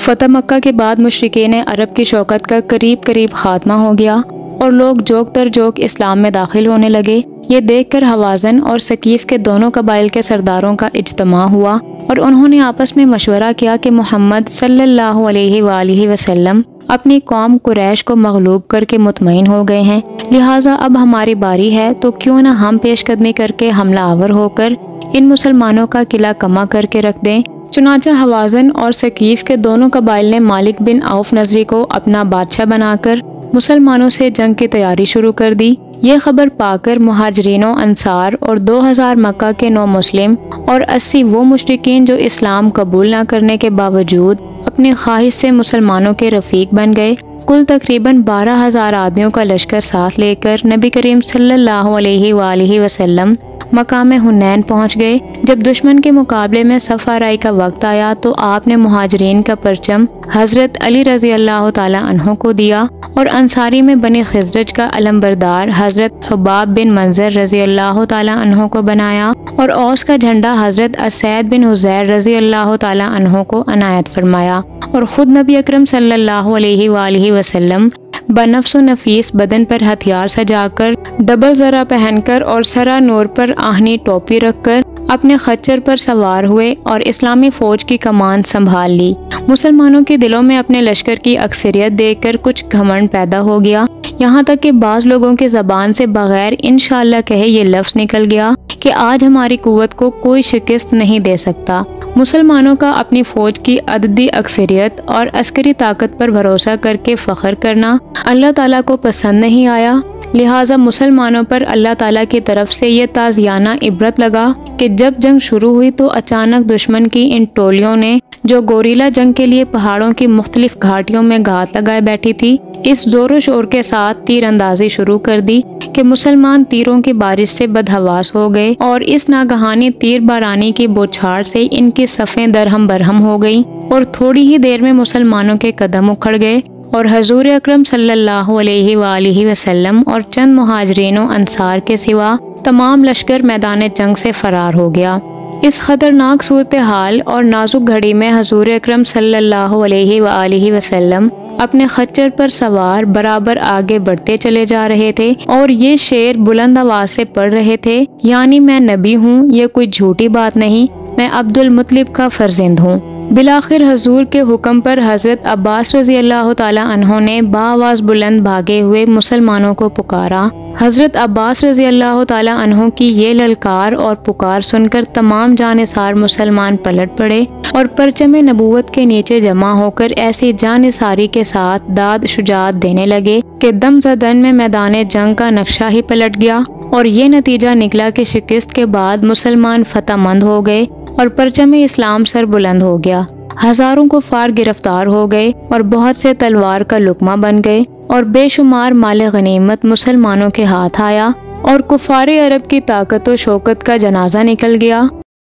फतह मक्का के बाद मुशरिकीन अरब की शौकत का करीब करीब खात्मा हो गया और लोग जोक दर जोक इस्लाम में दाखिल होने लगे। ये देखकर हवाज़न और सकीफ के दोनों कबाइल के सरदारों का इज्तिमा हुआ और उन्होंने आपस में मशवरा किया कि मोहम्मद सल्लल्लाहु अलैहि वसल्लम अपनी कौम कुरैश को मगलूब करके मुतमईन हो गए हैं, लिहाजा अब हमारी बारी है, तो क्यों न हम पेशकदमी करके हमला आवर होकर इन मुसलमानों का किला कमा करके रख दें। चुनाचा हवाज़न और सकीफ के दोनों कबाइल ने मालिक बिन औफ नजरी को अपना बादशाह बनाकर मुसलमानों से जंग की तैयारी शुरू कर दी। ये खबर पाकर मुहाजिरीनों अंसार और 2000 मक्का के 9 मुस्लिम और 80 वो मुशरिकीन जो इस्लाम कबूल न करने के बावजूद अपनी ख्वाहिश से मुसलमानों के रफीक बन गए। कुल तकरीबन 12,000 आदमियों का लश्कर साथ लेकर नबी करीम सल्लल्लाहु अलैहि वसल्लम मकाम हुनैन पहुँच गए। जब दुश्मन के मुकाबले में सफ़ आराई का वक्त आया तो आपने मुहाजिरीन का परचम हज़रत अली रज़ी अल्लाह ताला अन्हो को दिया और अंसारी में बनी खिज़रज का अलमबरदार हज़रत हुबाब बिन मंजर रज़ी अल्लाह ताला अन्हो को बनाया और औस का झंडा हज़रत असैद बिन हुज़ैर रज़ी अल्लाह ताला अन्हो को अनायत फरमाया और ख़ुद नबी अकरम सल्लल्लाहु अलैहि वसल्लम बनफ्स नफीस बदन पर हथियार सजाकर, डबल ज़रा पहनकर और सरा नूर पर आहनी टोपी रखकर अपने खच्चर पर सवार हुए और इस्लामी फौज की कमान संभाल ली। मुसलमानों के दिलों में अपने लश्कर की अक्सरियत देखकर कुछ घमंड पैदा हो गया, यहाँ तक कि बाज़ लोगों की ज़बान से बगैर इंशाअल्लाह कहे ये लफ्ज़ निकल गया कि आज हमारी कुव्वत को कोई शिकस्त नहीं दे सकता। मुसलमानों का अपनी फौज की अददी अक्सरियत और अस्करी ताकत पर भरोसा करके फ़ख्र करना अल्लाह ताला को पसंद नहीं आया, लिहाजा मुसलमानों पर अल्लाह ताला की तरफ से ये ताज़ियाना इबरत लगा कि जब जंग शुरू हुई तो अचानक दुश्मन की इन टोलियों ने, जो गोरीला जंग के लिए पहाड़ों की मुख्तलिफ घाटियों में घात लगाए बैठी थी, इस जोर शोर के साथ तीर अंदाजी शुरू कर दी कि मुसलमान तीरों की बारिश से बदहवास हो गए और इस नागहानी तीर बारानी की बौछार से इनकी सफ़ें दरहम बरहम हो गई और थोड़ी ही देर में मुसलमानों के कदम उखड़ गए और हजूर अकरम सल्लल्लाहु अलैहि वसल्लम और चंद मुहाजिरीनों अंसार के सिवा तमाम लश्कर मैदान जंग से फरार हो गया। इस खतरनाक सूरत हाल और नाजुक घड़ी में हजूर अकरम सल्लल्लाहु अलैहि वसल्लम अपने खच्चर पर सवार बराबर आगे बढ़ते चले जा रहे थे और ये शेर बुलंद आवाज से पढ़ रहे थे, यानी मैं नबी हूँ, ये कोई झूठी बात नहीं, मैं अब्दुल मुत्तलिब का फर्जिंद हूँ। बिलाखिर हजूर के हुक्म पर हजरत अब्बास रज़ी अल्लाह ताला अन्हो ने बाआवाज़ बुलंद भागे हुए मुसलमानों को पुकारा। हजरत अब्बास रज़ी अल्लाह ताला अन्हो की ये ललकार और पुकार सुनकर तमाम जानिसार मुसलमान पलट पड़े और परचम नबूवत के नीचे जमा होकर ऐसी जानिसारी के साथ दाद शुजात देने लगे कि दमज़दन में मैदान जंग का नक्शा ही पलट गया और ये नतीजा निकला कि शिकस्त के बाद मुसलमान फतहमंद हो गए और परचम इस्लाम सर बुलंद हो गया। हजारों कुफार गिरफ्तार हो गए और बहुत से तलवार का लुकमा बन गए और बेशुमार माल गनीमत मुसलमानों के हाथ आया और कुफार अरब की ताकत व शौकत का जनाजा निकल गया।